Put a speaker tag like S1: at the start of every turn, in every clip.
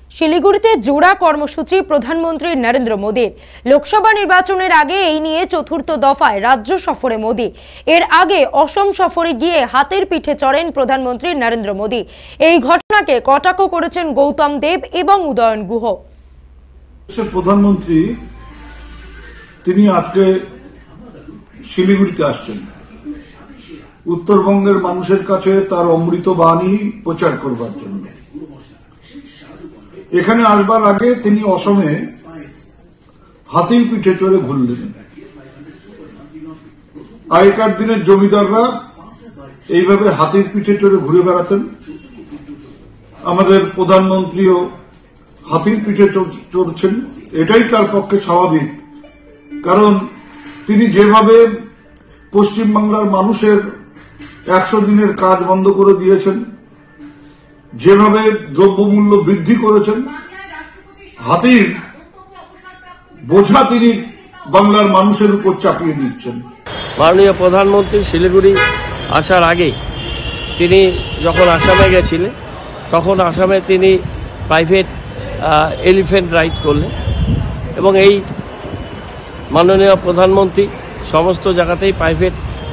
S1: শিলিগুড়িতে জোড়া কর্মসূচি প্রধানমন্ত্রী নরেন্দ্র মোদীর। লোকসভা নির্বাচনের আগে এই নিয়ে চতুর্থ দফায় রাজ্য সফরে মোদী। এর আগে অসম সফরে গিয়ে হাতের পিঠে চড়েন প্রধানমন্ত্রী নরেন্দ্র মোদী। এই ঘটনাকে কটাক্ষ করেছেন গৌতম দেব এবং উদয়ন গুহ।
S2: প্রধানমন্ত্রী তিনি আজকে শিলিগুড়িতে আসছেন উত্তরবঙ্গের মানুষের কাছে তার অমৃত বাণী প্রচার করবার জন্য। এখানে আসবার আগে তিনি অসমে হাতির পিঠে চড়ে ঘুরলেন। আগেকার দিনের জমিদাররা এইভাবে হাতির পিঠে চড়ে ঘুরে বেড়াতেন। আমাদের প্রধানমন্ত্রীও হাতির পিঠে চড়ছেন, এটাই তার পক্ষে স্বাভাবিক। কারণ তিনি যেভাবে পশ্চিমবাংলার মানুষের 100 দিনের কাজ বন্ধ করে দিয়েছেন, যেভাবে দ্রব্যমূল্য বৃদ্ধি করেছেন, হাতির বোঝা তিনি বাংলার মানুষের উপর চাপিয়ে দিচ্ছেন।
S3: মাননীয় প্রধানমন্ত্রী শিলিগুড়ি আসার আগে তিনি যখন আসামে গেছিলেন, তখন আসামে তিনি প্রাইভেট এলিফ্যান্ট রাইড করলেন এবং এই মাননীয় প্রধানমন্ত্রী সমস্ত জায়গাতেই প্রাইভেট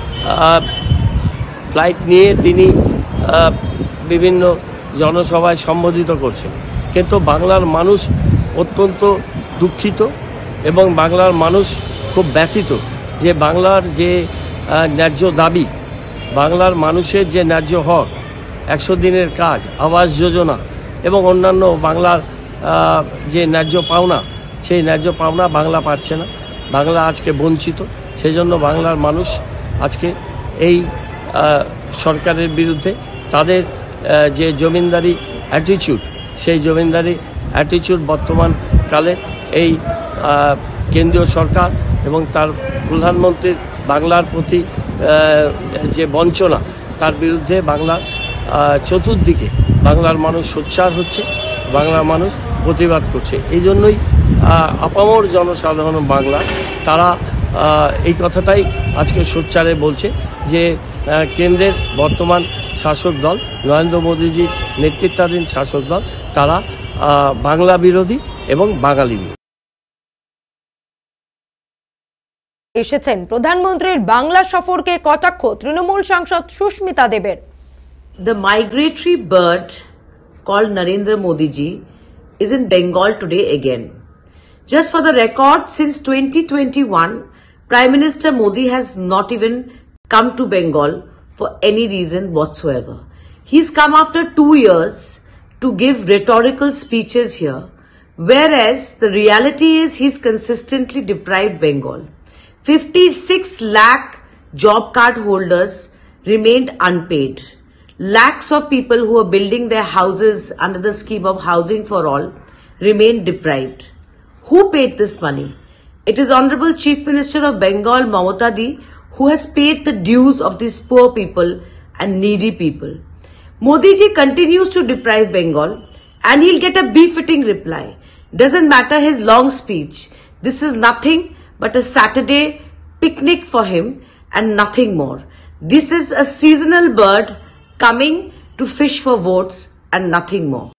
S3: ফ্লাইট নিয়ে তিনি বিভিন্ন জনসভায় সম্বোধিত করছেন। কিন্তু বাংলার মানুষ অত্যন্ত দুঃখিত এবং বাংলার মানুষ খুব ব্যথিত যে বাংলার যে ন্যায্য দাবি, বাংলার মানুষের যে ন্যায্য হক, 100 দিনের কাজ, আবাস যোজনা এবং অন্যান্য বাংলার যে ন্যায্য পাওনা, সেই ন্যায্য পাওনা বাংলা পাচ্ছে না। বাংলা আজকে বঞ্চিত। সেই জন্য বাংলার মানুষ আজকে এই সরকারের বিরুদ্ধে তাদের যে জমিনদারি অ্যাটিচিউড, সেই জমিনদারি অ্যাটিচিউড বর্তমানকালে এই কেন্দ্রীয় সরকার এবং তার প্রধানমন্ত্রীর বাংলার প্রতি যে বঞ্চনা, তার বিরুদ্ধে বাংলার চতুর্দিকে বাংলার মানুষ সোচ্চার হচ্ছে, বাংলার মানুষ প্রতিবাদ করছে। এই জন্যই আপামর জনসাধারণ বাংলা তারা এই কথাটাই আজকে সোচ্চারে বলছে যে কেন্দ্রের বর্তমান শাসক দল, নরেন্দ্র মোদীজির নেতৃত্বাধীন শাসক দল, তারা বাংলা বিরোধী এবং বাঙালি বিরোধী।
S1: এসেছেন প্রধানমন্ত্রীর বাংলা সফরকে কটাক্ষ তৃণমূল সাংসদ সুস্মিতা দেবের।
S4: The migratory bird called Narendra Modi ji is in Bengal today again. Just for the record, since 2021, Prime Minister Modi has not even come to Bengal for any reason whatsoever. He's come after 2 years to give rhetorical speeches here, whereas the reality is he's consistently deprived Bengal. 56 lakh job card holders remained unpaid. Lakhs of people who are building their houses under the scheme of Housing for All remained deprived. Who paid this money? It is Honorable Chief Minister of Bengal, Mamata Di, who has paid the dues of these poor people and needy people. Modi ji continues to deprive Bengal and he'll get a befitting reply. Doesn't matter his long speech. This is nothing but a Saturday picnic for him and nothing more. This is a seasonal bird coming to fish for votes and nothing more.